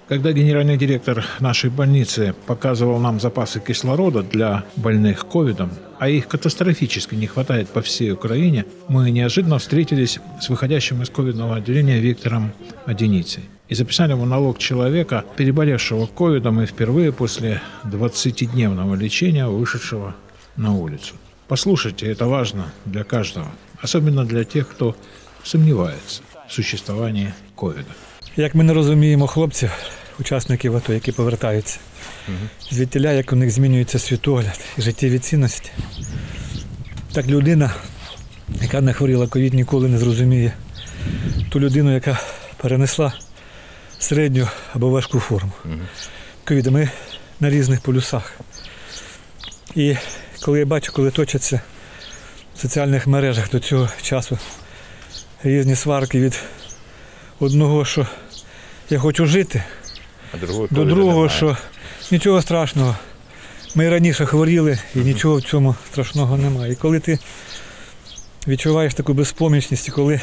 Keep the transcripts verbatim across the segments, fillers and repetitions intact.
Когда генеральный директор нашей больницы показывал нам запасы кислорода для больных ковидом, а их катастрофически не хватает по всей Украине, мы неожиданно встретились с выходящим из ковидного отделения Виктором Одиницей и записали монолог человека, переболевшего ковидом и впервые после двадцатидневного лечения вышедшего на улицу. Послушайте, это важно для каждого, особенно для тех, кто сумнівається в существуванні ковіду. Як ми не розуміємо хлопців, учасників АТО, які повертаються, угу. звідтіля, як у них змінюється світогляд і життєві цінності, так людина, яка не хворіла ковід, ніколи не зрозуміє ту людину, яка перенесла середню або важку форму угу. ковіду. Ми на різних полюсах. І коли я бачу, коли точаться в соціальних мережах до цього часу різні сварки від одного, що я хочу жити, а до другого, що нічого страшного. Ми раніше хворіли і нічого в цьому страшного немає. І коли ти відчуваєш таку безпомічність, і коли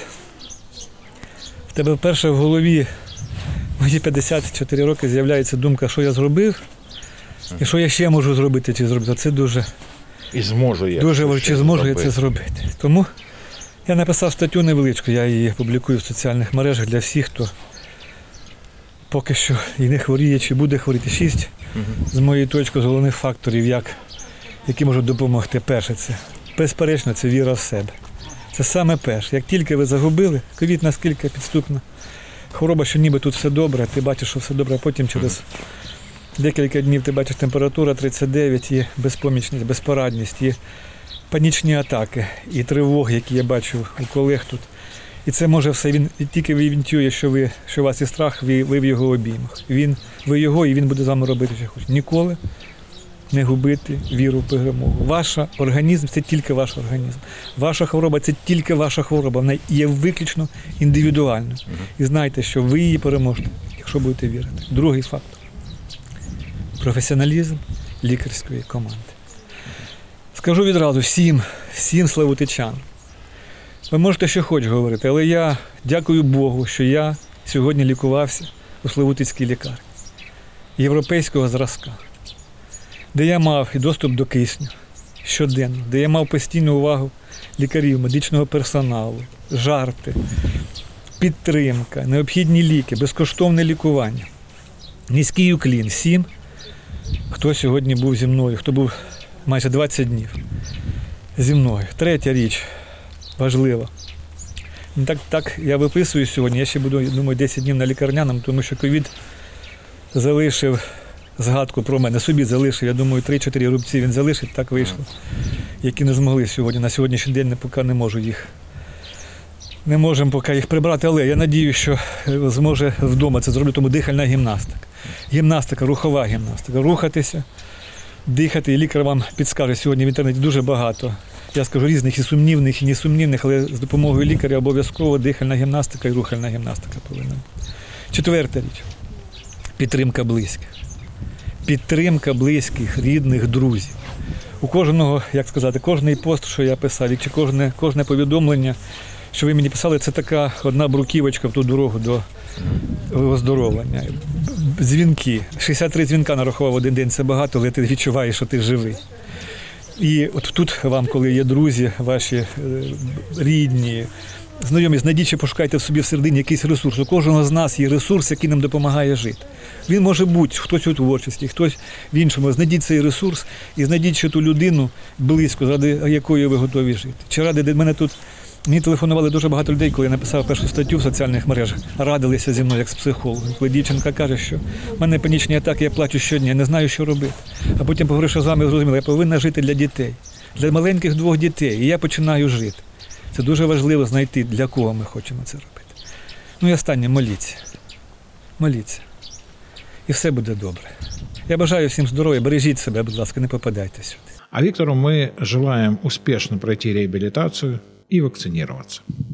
в тебе вперше в голові мої п'ятдесят чотири роки з'являється думка, що я зробив, і що я ще можу зробити чи зробити, це дуже, і зможу я дуже чи зможу я це зробити. Тому я написав статтю невеличку, я її публікую в соціальних мережах для всіх, хто поки що і не хворіє, чи буде хворіти. Шість, угу. з моєї точки, з головних факторів, як, які можуть допомогти. Перше, це безперечно, це віра в себе. Це саме перше. Як тільки ви загубили, ковід наскільки підступна хвороба, що ніби тут все добре, ти бачиш, що все добре, а потім через декілька днів ти бачиш температура тридцять дев'ять, є безпомічність, безпорадність, є панічні атаки і тривоги, які я бачу у колег тут. І це може все, він тільки вівінтює, що ви, що у вас є страх, ви, ви в його обіймах. Він, ви його, і він буде з вами робити, що хоче. Ніколи не губити віру в перемогу. Ваш організм – це тільки ваш організм. Ваша хвороба – це тільки ваша хвороба. Вона є виключно індивідуальною. І знайте, що ви її переможете, якщо будете вірити. Другий фактор – професіоналізм лікарської команди. Скажу відразу всім, всім славутичанам. Ви можете що хоч говорити, але я дякую Богу, що я сьогодні лікувався у Славутицькій лікарні європейського зразка, де я мав і доступ до кисню щоденно, де я мав постійну увагу лікарів, медичного персоналу, жарти, підтримка, необхідні ліки, безкоштовне лікування. Низький уклін всім, хто сьогодні був зі мною, хто був майже двадцять днів зі мною. Третя річ важлива. Так, так я виписую сьогодні, я ще буду, думаю, десять днів на лікарняному, тому що ковід залишив згадку про мене, собі залишив, я думаю, три-чотири рубці він залишив, так вийшло, які не змогли сьогодні, на сьогоднішній день поки не можу їх, не можемо поки їх прибрати, але я надіюся, що зможе вдома це зробити, тому дихальна гімнастика. Гімнастика, рухова гімнастика, рухатися, дихати, і лікар вам підскаже сьогодні в інтернеті дуже багато. Я скажу різних і сумнівних, і несумнівних, але з допомогою лікаря обов'язково дихальна гімнастика і рухальна гімнастика повинна. Четверта річ. Підтримка близьких. Підтримка близьких, рідних, друзів. У кожного, як сказати, кожний пост, що я писав, чи кожне, кожне повідомлення, що ви мені писали, це така одна бруківочка в ту дорогу до оздоровлення. Дзвінки. шістдесят три дзвінка нарахував один день, це багато, але ти відчуваєш, що ти живий. І от тут вам, коли є друзі, ваші рідні, знайомі, знайдіть чи пошукайте в собі всередині якийсь ресурс. У кожного з нас є ресурс, який нам допомагає жити. Він може бути, хтось у творчості, хтось в іншому. Знайдіть цей ресурс і знайдіть ще ту людину близько, ради якої ви готові жити. Чи ради мене тут, мені телефонували дуже багато людей, коли я написав першу статтю в соціальних мережах, радилися зі мною як з психологом. Коли дівчинка каже, що в мене панічні атаки, я плачу щодня, я не знаю, що робити. А потім, поговоривши з вами, зрозуміла, я повинна жити для дітей, для маленьких двох дітей, і я починаю жити. Це дуже важливо знайти, для кого ми хочемо це робити. Ну і останнє, моліться. Моліться. І все буде добре. Я бажаю всім здоров'я, бережіть себе, будь ласка, не попадайте сюди. А Виктору мы желаем успешно пройти реабилитацию и вакцинироваться.